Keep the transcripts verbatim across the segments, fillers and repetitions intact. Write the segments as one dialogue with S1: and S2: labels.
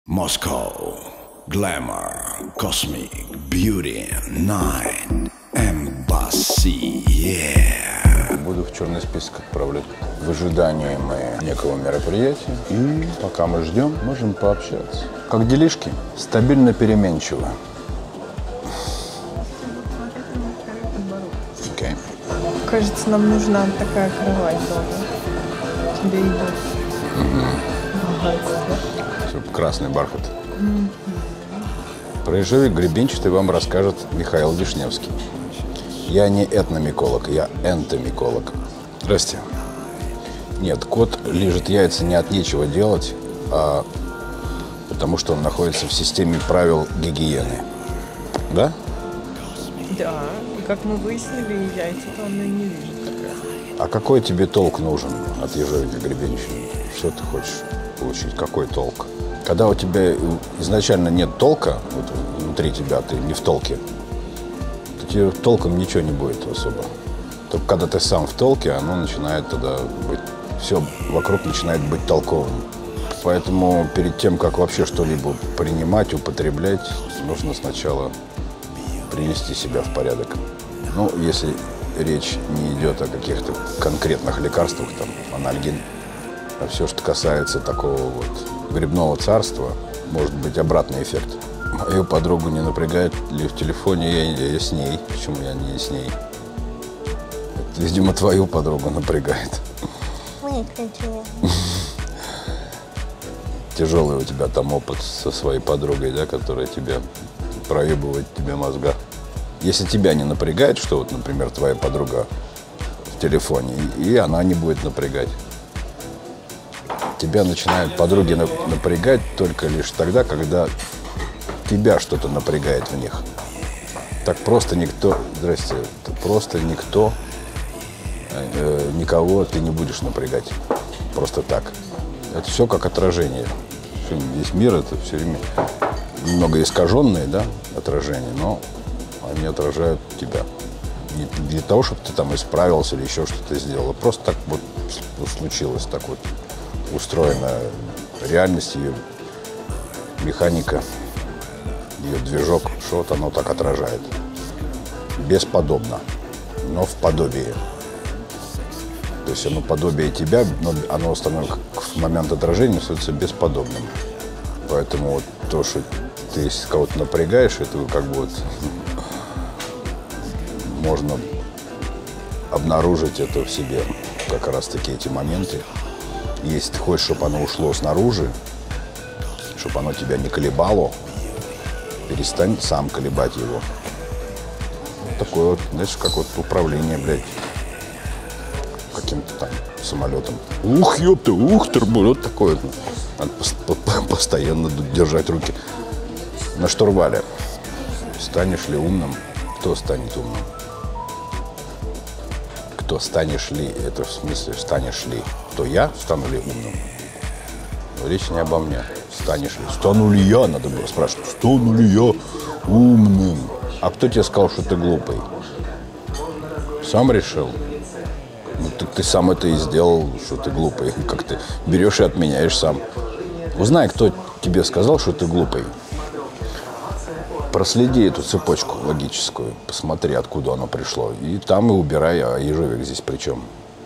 S1: Moscow, glamour, cosmic, beauty, night, embassy, yeah.
S2: Буду в черный список отправлять в ожидании мы некого мероприятия. И пока мы ждем, можем пообщаться. Как делишки? Стабильно переменчиво. Окей.
S3: Кажется, нам нужна такая кровать дома. Тебе идет.
S2: Угу. Красный бархат. Mm-hmm. Про ежевик гребенчатый вам расскажет Михаил Вишневский. Я не этномиколог, я энтомиколог. Здрасте. Нет, кот лижет яйца не от нечего делать, а потому что он находится в системе правил гигиены. Да?
S3: Да. И как мы выяснили, яйца-то он и не лижет как раз.
S2: А какой тебе толк нужен от ежевика гребенчатого? Что ты хочешь получить? Какой толк? Когда у тебя изначально нет толка, вот внутри тебя ты не в толке, то тебе толком ничего не будет особо. Только когда ты сам в толке, оно начинает тогда быть, все вокруг начинает быть толковым. Поэтому перед тем, как вообще что-либо принимать, употреблять, нужно сначала привести себя в порядок. Ну, если речь не идет о каких-то конкретных лекарствах, там, анальгин, а все, что касается такого вот грибного царства, может быть обратный эффект. Мою подругу не напрягает ли в телефоне, я, я с ней. Почему я не с ней? Это, видимо, твою подругу напрягает.
S4: Выключила.
S2: Тяжелый у тебя там опыт со своей подругой, да, которая тебя проебывает тебе мозга. Если тебя не напрягает, что вот, например, твоя подруга в телефоне, и она не будет напрягать. Тебя начинают подруги напрягать только лишь тогда, когда тебя что-то напрягает в них. Так просто никто, здрасте, просто никто, э, никого ты не будешь напрягать. Просто так. Это все как отражение. Весь мир это все время немного искаженные, да, отражения, но они отражают тебя. Не для того, чтобы ты там исправился или еще что-то сделал. Просто так вот случилось, так вот устроена реальность, ее механика, ее движок, что вот оно так отражает. Бесподобно, но в подобии. То есть оно подобие тебя, но оно становится в момент отражения становится бесподобным. Поэтому вот то, что ты если кого-то напрягаешь, это как бы вот можно обнаружить это в себе, как раз таки эти моменты. Если ты хочешь, чтобы оно ушло снаружи, чтобы оно тебя не колебало, перестань сам колебать его. Вот такое вот, знаешь, как вот управление, блядь, каким-то там самолетом. Ух, ёпта, ух, турбулет такой вот. Надо постоянно держать руки на штурвале. Станешь ли умным? Кто станет умным? Кто станешь ли? Это в смысле, станешь ли? Кто я? Стану ли умным? Но речь не обо мне. Станешь ли? Стану ли я? Надо было спрашивать. Стану ли я умным? А кто тебе сказал, что ты глупый? Сам решил? Ну, ты, ты сам это и сделал, что ты глупый. Как ты берешь и отменяешь сам. Узнай, кто тебе сказал, что ты глупый. Проследи эту цепочку логическую. Посмотри, откуда оно пришло. И там и убирай, а ежевик здесь при чем?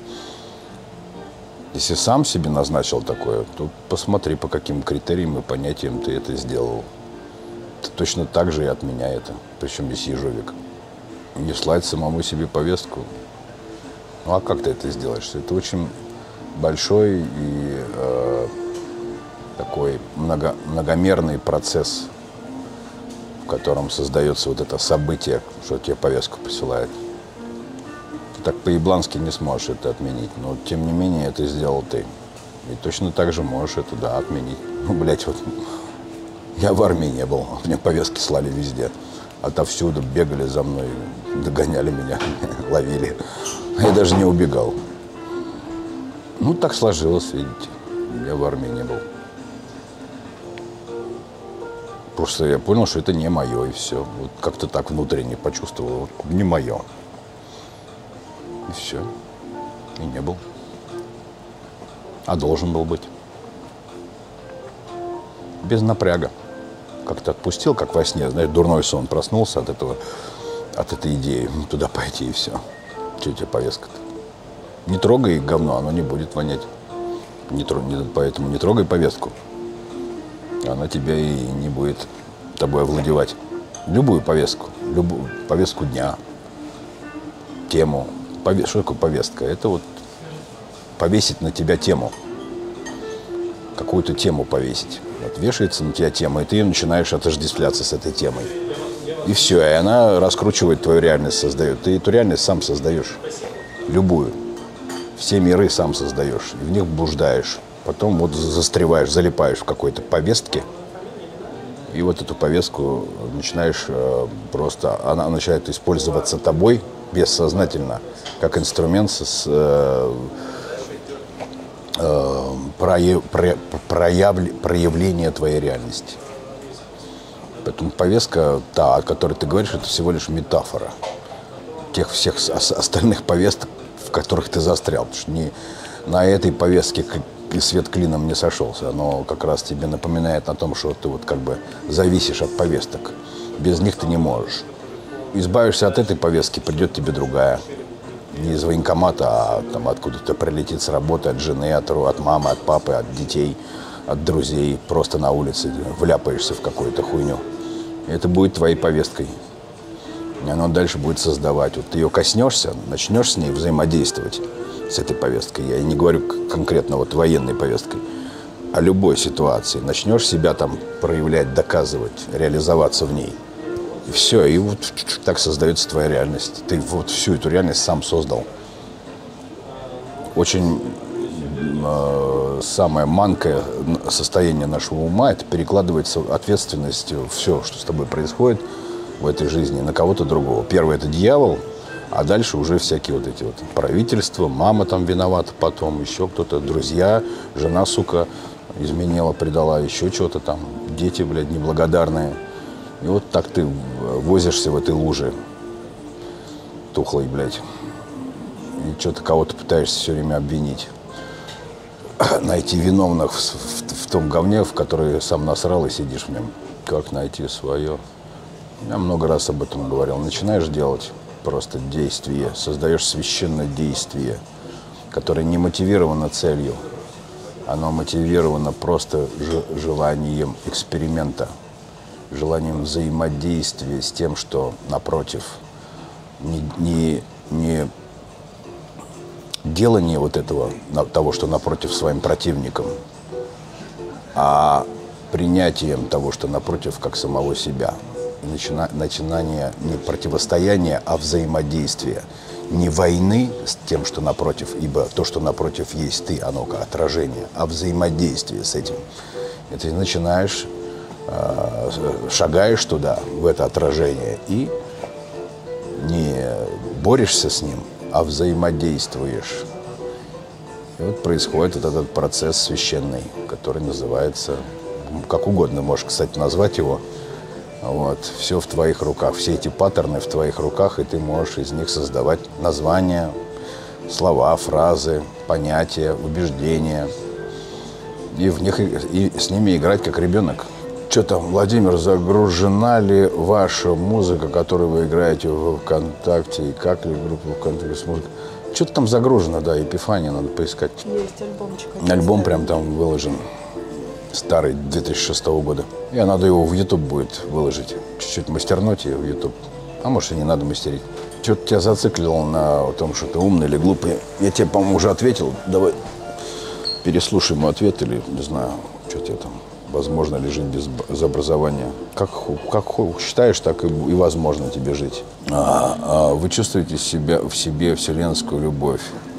S2: Если сам себе назначил такое, то посмотри, по каким критериям и понятиям ты это сделал. Ты точно так же и отменяй это. Причем здесь ежевик. Не слать самому себе повестку. Ну а как ты это сделаешь? Это очень большой и э, такой много, многомерный процесс, в котором создается вот это событие, что тебе повестку присылает. Ты так по-еблански не сможешь это отменить, но тем не менее это сделал ты. И точно так же можешь это, да, отменить. Ну, блядь, вот я в армии не был, мне повестки слали везде. Отовсюду бегали за мной, догоняли меня, ловили. Я даже не убегал. Ну, так сложилось, видите. Я в армии не был. Просто я понял, что это не мое, и все. Вот как-то так внутренне почувствовал. Вот, не мое. И все. И не был. А должен был быть. без напряга. Как-то отпустил, как во сне, знаешь, дурной сон, проснулся от этого, от этой идеи, туда пойти и все. Что у тебя повестка-то? Не трогай говно, оно не будет вонять. Не тр... Поэтому не трогай повестку. Она тебя и не будет тобой овладевать. Любую повестку, любую повестку дня, тему. Пове... Что такое повестка? Это вот повесить на тебя тему. Какую-то тему повесить. Вот вешается на тебя тема, и ты начинаешь отождествляться с этой темой. И все, и она раскручивает твою реальность, создает. Ты эту реальность сам создаешь. Любую. Все миры сам создаешь. И в них блуждаешь. Потом вот застреваешь, залипаешь в какой-то повестке. И вот эту повестку начинаешь э, просто... Она начинает использоваться тобой бессознательно, как инструмент с... Э, Прояв, прояв, проявление твоей реальности. Поэтому повестка, та, о которой ты говоришь, это всего лишь метафора тех всех остальных повесток, в которых ты застрял. Потому что не, на этой повестке свет клином не сошелся. Оно как раз тебе напоминает о том, что ты вот как бы зависишь от повесток. Без них ты не можешь. Избавишься от этой повестки, придет тебе другая. Не из военкомата, а там откуда-то прилетит с работы, от жены, от, от мамы, от папы, от детей, от друзей. Просто на улице вляпаешься в какую-то хуйню. И это будет твоей повесткой. И оно дальше будет создавать. Вот ты ее коснешься, начнешь с ней взаимодействовать, с этой повесткой. Я не говорю конкретно вот военной повесткой, а любой ситуации. Начнешь себя там проявлять, доказывать, реализоваться в ней. И все, и вот так создается твоя реальность. Ты вот всю эту реальность сам создал. Очень э, самое манкое состояние нашего ума — это перекладывается ответственность, все, что с тобой происходит в этой жизни, на кого-то другого. Первое — это дьявол, а дальше уже всякие вот эти вот правительства, мама там виновата потом, еще кто-то, друзья, жена, сука, изменила, предала, еще что-то там, дети, блядь, неблагодарные. И вот так ты возишься в этой луже тухлой, блядь. И что-то кого-то пытаешься все время обвинить. Найти виновных в, в, в том говне, в который сам насрал и сидишь в нем. Как найти свое? Я много раз об этом говорил. Начинаешь делать просто действие. Создаешь священное действие, которое не мотивировано целью. Оно мотивировано просто желанием эксперимента. Желанием взаимодействия с тем, что напротив. Не, не, не делание вот этого, того, что напротив своим противником, а принятием того, что напротив, как самого себя. Начина, начинание не противостояния, а взаимодействия. Не войны с тем, что напротив, ибо то, что напротив есть ты, оно как отражение, а взаимодействие с этим. И ты начинаешь... шагаешь туда, в это отражение, и не борешься с ним, а взаимодействуешь. И вот происходит вот этот процесс священный, который называется, как угодно можешь, кстати, назвать его. Вот. Все в твоих руках, все эти паттерны в твоих руках, и ты можешь из них создавать названия, слова, фразы, понятия, убеждения. И в них, и с ними играть как ребенок. Что там, Владимир, загружена ли ваша музыка, которую вы играете в ВКонтакте, и как ли группа ВКонтакте с музыкой? Что-то там загружено, да, Эпифания, надо поискать.
S3: Есть альбомчик.
S2: Альбом прям там выложен, старый, две тысячи шестого года. И надо его в YouTube будет выложить, чуть-чуть мастернуть ее в YouTube. А может, и не надо мастерить. Что-то тебя зациклило на том, что ты умный или глупый. Я тебе, по-моему, уже ответил. Давай переслушай мой ответ или, не знаю, что тебе там. Возможно ли жить без, без образования? Как, как считаешь, так и, и возможно тебе жить. А, а вы чувствуете себя, в себе вселенскую любовь?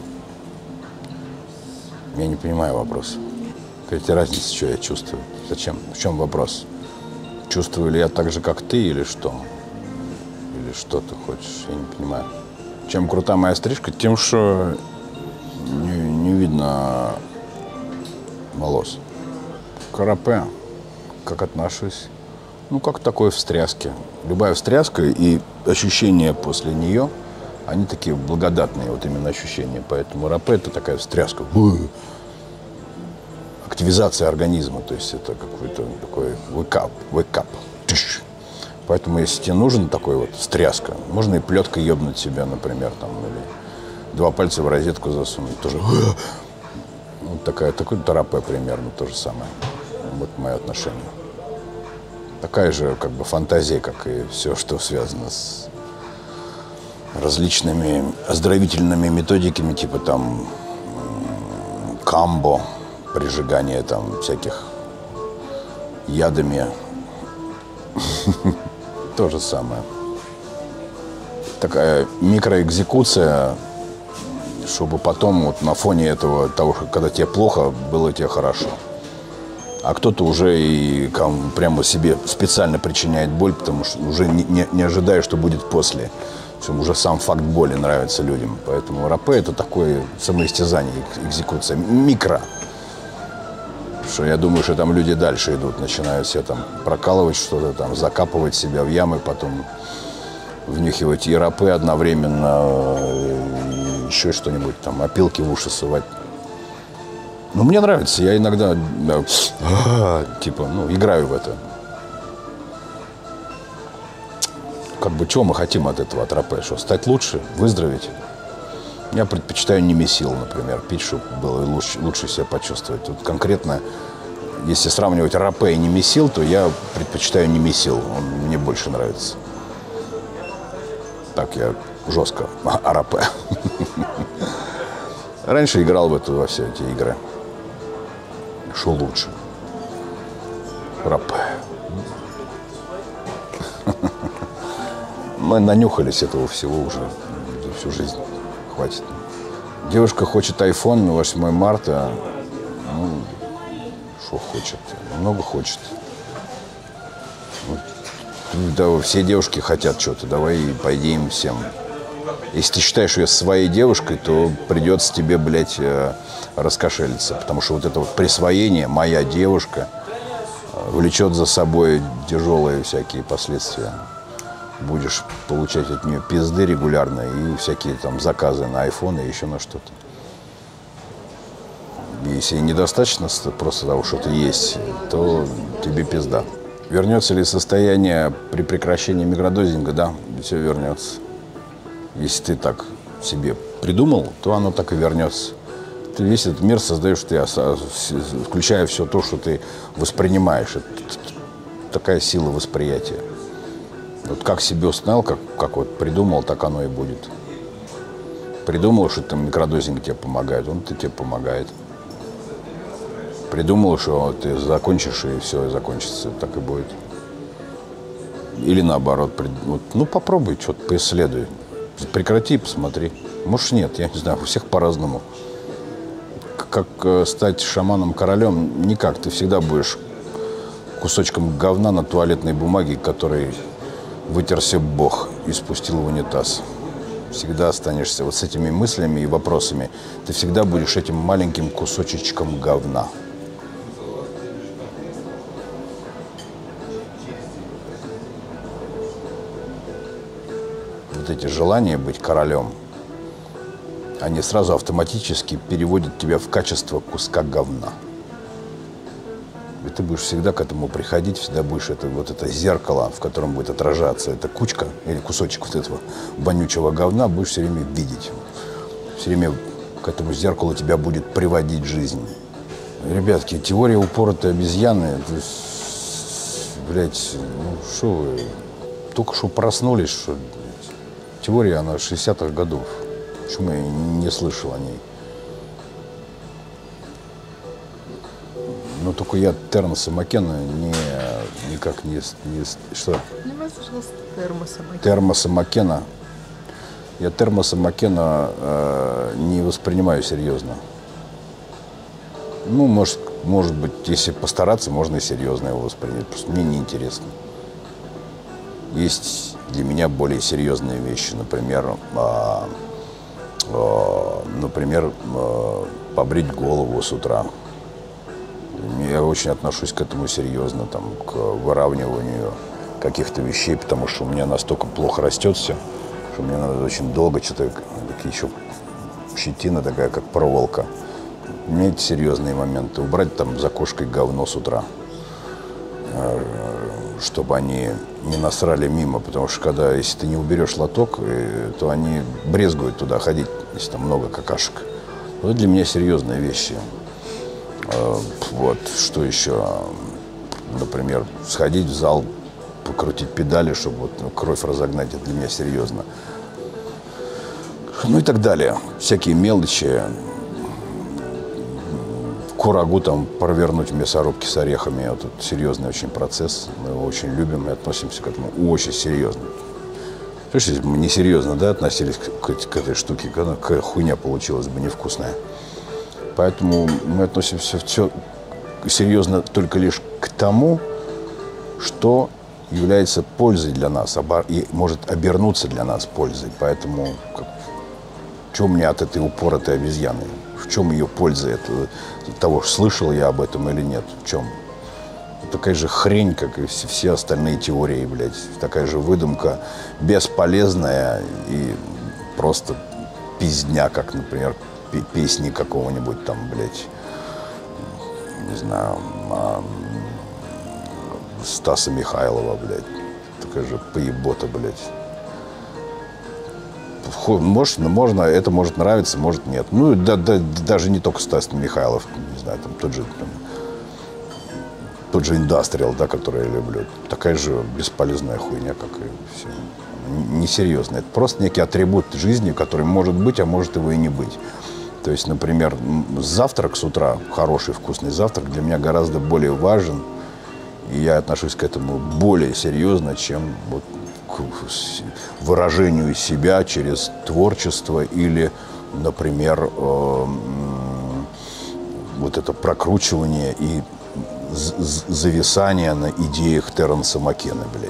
S2: Я не понимаю вопрос. Какая разница, что я чувствую? Зачем? В чем вопрос? Чувствую ли я так же, как ты, или что? Или что ты хочешь? Я не понимаю. Чем крута моя стрижка? Тем, что не, не видно волос. К рапе как отношусь? Ну, как к такой встряске. Любая встряска и ощущения после нее, они такие благодатные, вот именно ощущения. Поэтому рапе — это такая встряска. активизация организма, то есть это какой-то такой wake up, wake up. Тыш. Поэтому, если тебе нужен такой вот стряска, можно и плеткой ебнуть себя, например, там, или два пальца в розетку засунуть, тоже. Вот такая, такой терапия примерно то же самое. Вот мое отношение. Такая же как бы фантазия, как и все, что связано с различными оздоровительными методиками, типа там камбо, прижигание там всяких ядами. То же самое. Такая микроэкзекуция, чтобы потом вот на фоне этого, того, когда тебе плохо, было тебе хорошо. А кто-то уже и кому, прямо себе специально причиняет боль, потому что уже не, не, не ожидая, что будет после. Уже сам факт боли нравится людям. Поэтому рапе – это такое самоистязание, экзекуция. Микро. Что я думаю, что там люди дальше идут, начинают себе там прокалывать что-то, там закапывать себя в ямы, потом внюхивать и рапе одновременно, и еще что-нибудь, там опилки в уши сувать. Ну, мне нравится, я иногда да, типа, ну, играю в это. Как бы, чего мы хотим от этого, от рапе? Что, стать лучше, выздороветь? Я предпочитаю немесил, например, пить, чтобы было лучше, лучше себя почувствовать. Вот конкретно, если сравнивать рапе и немесил, то я предпочитаю немесил, он мне больше нравится. Так я жестко о рапе. Раньше играл в эту, во все эти игры. Что лучше? Рапе. Мы нанюхались этого всего уже всю жизнь. Хватит. Девушка хочет айфон восьмое марта. Ну, что хочет? Много хочет. Да, все девушки хотят что-то. Давай пойди им всем. Если ты считаешь ее своей девушкой, то придется тебе, блядь, раскошелиться. Потому что вот это вот присвоение, моя девушка, влечет за собой тяжелые всякие последствия. Будешь получать от нее пизды регулярно и всякие там заказы на айфон и еще на что-то. Если недостаточно просто того, что ты есть, то тебе пизда. Вернется ли состояние при прекращении микродозинга? Да, все вернется. Если ты так себе придумал, то оно так и вернется. Ты весь этот мир создаешь ты, включая все то, что ты воспринимаешь. Это такая сила восприятия. Вот как себе установил, как, как вот придумал, так оно и будет. Придумал, что там микродозинг тебе помогает, он тебе помогает. Придумал, что ты закончишь, и все, и закончится, так и будет. Или наоборот, вот, ну попробуй, что-то поисследуй. Прекрати и посмотри. Может, нет, я не знаю, у всех по-разному. Как стать шаманом-королем? Никак. Ты всегда будешь кусочком говна на туалетной бумаге, который вытерся Бог и спустил в унитаз. Всегда останешься вот с этими мыслями и вопросами. Ты всегда будешь этим маленьким кусочечком говна. Вот эти желания быть королем, они сразу автоматически переводят тебя в качество куска говна. И ты будешь всегда к этому приходить, всегда будешь это, вот это зеркало, в котором будет отражаться эта кучка или кусочек вот этого вонючего говна, будешь все время видеть. Все время к этому зеркалу тебя будет приводить жизнь. Ребятки, теория упоротой обезьяны, это, блядь, ну что вы, только что проснулись, что теория, она шестидесятых годов. Почему я не слышал о ней? Но только я Термоса Маккена не, никак не, не... Что?
S3: Не слышалось Термоса Маккена.
S2: Термоса Маккена. Я Термоса Маккена э, не воспринимаю серьезно. Ну, может, может быть, если постараться, можно и серьезно его воспринять. Просто мне неинтересно. Есть для меня более серьезные вещи. Например, э, э, например э, побрить голову с утра. Я очень отношусь к этому серьезно, там, к выравниванию каких-то вещей, потому что у меня настолько плохо растет все, что мне надо очень долго что-то, еще щетина такая, как проволока, иметь серьезные моменты. Убрать там за кошкой говно с утра. Чтобы они не насрали мимо. Потому что когда, если ты не уберешь лоток, то они брезгуют туда ходить, если там много какашек. Вот для меня серьезные вещи. Вот, что еще? Например, сходить в зал, покрутить педали, чтобы вот, ну, кровь разогнать. Это для меня серьезно. Ну и так далее. Всякие мелочи. Курагу там провернуть в мясорубке с орехами. Вот это серьезный очень процесс. Мы его очень любим и относимся к этому очень серьезно. Слушай, если бы мы несерьезно, да, относились к, к, к этой штуке, какая хуйня получилась бы невкусная. Поэтому мы относимся все серьезно только лишь к тому, что является пользой для нас и может обернуться для нас пользой. Поэтому в чем мне от этой упоротой обезьяны? В чем ее польза? Это, от того, слышал я об этом или нет? В чем? Такая же хрень, как и все остальные теории, блядь. Такая же выдумка, бесполезная и просто пиздня, как, например, песни какого-нибудь там, блядь, не знаю, Стаса Михайлова, блядь. Такая же поебота, блядь. Может, можно, это может нравиться, может нет. Ну, да, да, даже не только Стас Михайлов, не знаю, там тот же, там, тот же индастриал, да, который я люблю. Такая же бесполезная хуйня, как и все. Несерьезно. Это просто некий атрибут жизни, который может быть, а может его и не быть. То есть, например, завтрак с утра, хороший вкусный завтрак, для меня гораздо более важен. И я отношусь к этому более серьезно, чем вот к выражению себя через творчество или, например, э, вот это прокручивание и зависание на идеях Терренса Маккена, блядь.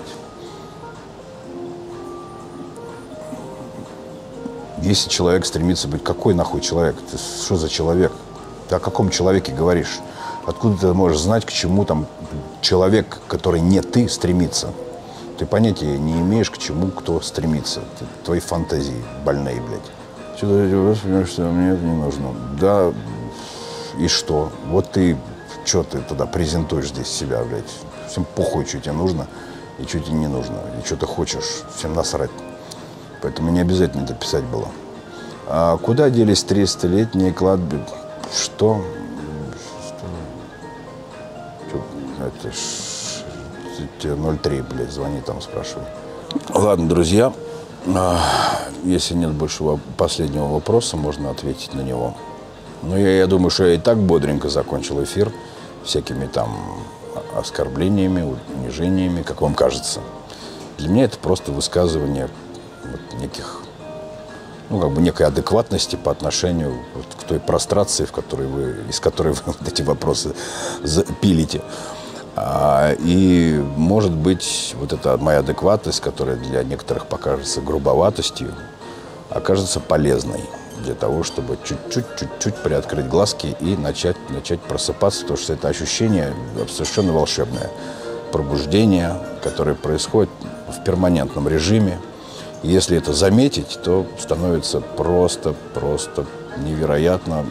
S2: Если человек стремится быть... Какой нахуй человек? Ты что за человек? Ты о каком человеке говоришь? Откуда ты можешь знать, к чему там человек, который не ты, стремится? Ты понятия не имеешь, к чему кто стремится. Ты, твои фантазии больные, блядь. Что-то, что мне это не нужно. Да, и что? Вот ты, что ты тогда презентуешь здесь себя, блядь? Всем похуй, что тебе нужно и что тебе не нужно. И что ты хочешь. Всем насрать. Поэтому не обязательно это писать было. А куда делись тридцатилетние кладбища? Что? Что? Это ж... Тебе ноль три, блядь, звони там, спрашивай. Ладно, друзья. Если нет больше последнего вопроса, можно ответить на него. Ну, я, я думаю, что я и так бодренько закончил эфир всякими там оскорблениями, унижениями, как вам кажется. Для меня это просто высказывание вот неких, ну, как бы некой адекватности по отношению вот к той прострации, в которой вы, из которой вы вот эти вопросы пилите. А, и, может быть, вот эта моя адекватность, которая для некоторых покажется грубоватостью, окажется полезной для того, чтобы чуть-чуть, чуть-чуть приоткрыть глазки и начать, начать просыпаться, потому что это ощущение совершенно волшебное. Пробуждение, которое происходит в перманентном режиме. И если это заметить, то становится просто, просто невероятно...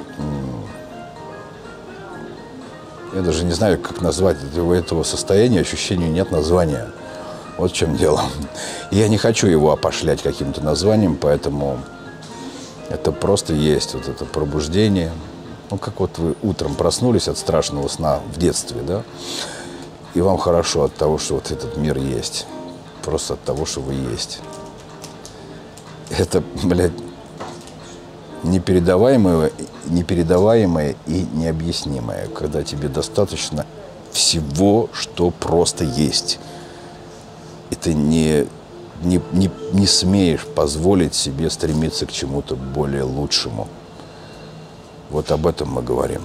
S2: Я даже не знаю, как назвать этого, этого состояния, ощущению нет названия. Вот в чем дело. Я не хочу его опошлять каким-то названием, поэтому это просто есть вот это пробуждение. Ну, как вот вы утром проснулись от страшного сна в детстве, да? И вам хорошо от того, что вот этот мир есть. Просто от того, что вы есть. Это, блядь, непередаваемое, непередаваемое и необъяснимое, когда тебе достаточно всего, что просто есть. И ты не, не, не, не смеешь позволить себе стремиться к чему-то более лучшему. Вот об этом мы говорим.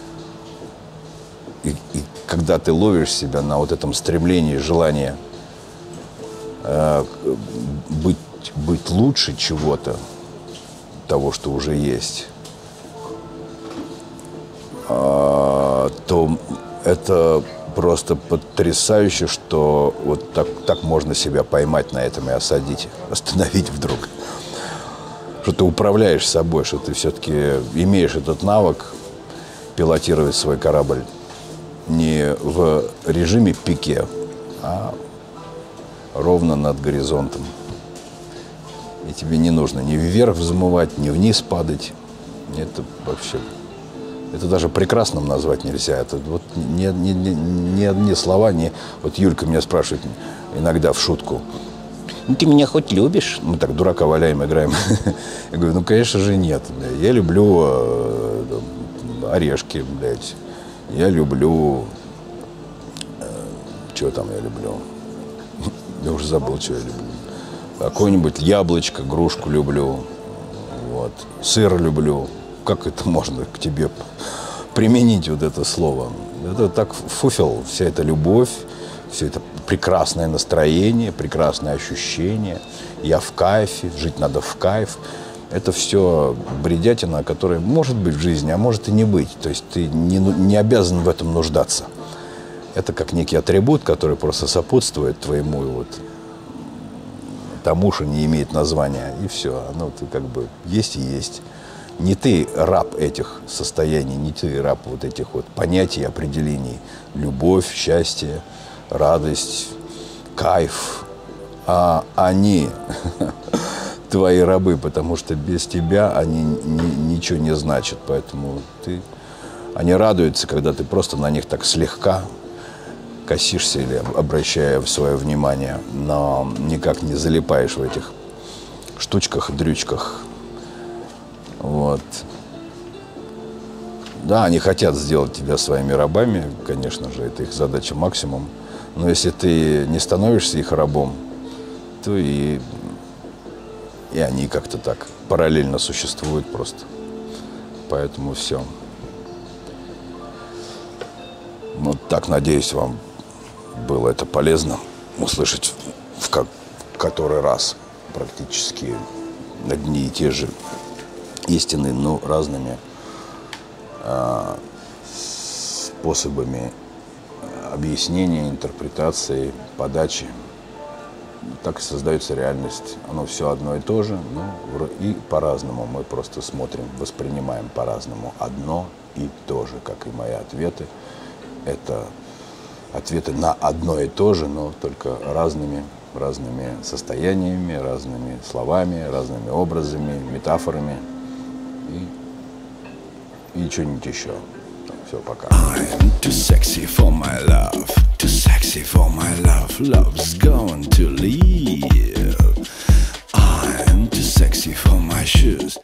S2: И, и когда ты ловишь себя на вот этом стремлении, желании э, быть, быть лучше чего-то, того, что уже есть, а, то это просто потрясающе, что вот так, так можно себя поймать на этом и осадить, остановить вдруг. Что ты управляешь собой, что ты все-таки имеешь этот навык пилотировать свой корабль не в режиме пике, а ровно над горизонтом. И тебе не нужно ни вверх взмывать, ни вниз падать. Это вообще... Это даже прекрасным назвать нельзя. Это вот ни, ни, ни, ни одни слова, ни... Вот Юлька меня спрашивает иногда в шутку. Ну, ты меня хоть любишь? Мы так дурака валяем, играем. Я говорю, ну, конечно же, нет. Я люблю э, орешки, блядь. Я люблю... Э, что там я люблю? Я уже забыл, что я люблю. Какое-нибудь яблочко, грушку люблю. Вот. Сыр люблю. Как это можно к тебе применить, вот это слово? Это так фуфел, вся эта любовь, все это прекрасное настроение, прекрасное ощущение. Я в кайфе, жить надо в кайф. Это все бредятина, которая может быть в жизни, а может и не быть. То есть ты не, не обязан в этом нуждаться. Это как некий атрибут, который просто сопутствует твоему вот тому, что не имеет названия. И все, оно ты как бы есть и есть. Не ты раб этих состояний, не ты раб вот этих вот понятий, определений. Любовь, счастье, радость, кайф. А они твои рабы, потому что без тебя они ни, ничего не значат. Поэтому ты... Они радуются, когда ты просто на них так слегка косишься или обращая свое внимание, но никак не залипаешь в этих штучках, дрючках. Вот. Да, они хотят сделать тебя своими рабами, конечно же, это их задача максимум. Но если ты не становишься их рабом, то и, и они как-то так параллельно существуют просто. Поэтому все. Вот так, надеюсь, вам было это полезно услышать в, как, в который раз практически одни и те же истины, но разными э, способами объяснения, интерпретации, подачи. Так и создается реальность. Оно все одно и то же, но и по-разному. Мы просто смотрим, воспринимаем по-разному одно и то же, как и мои ответы. Это ответы на одно и то же, но только разными, разными состояниями, разными словами, разными образами, метафорами и, и что-нибудь еще. Все, пока.
S1: I'm too sexy for my love, too sexy for my love, love's going to leave. I'm too sexy for my shoes.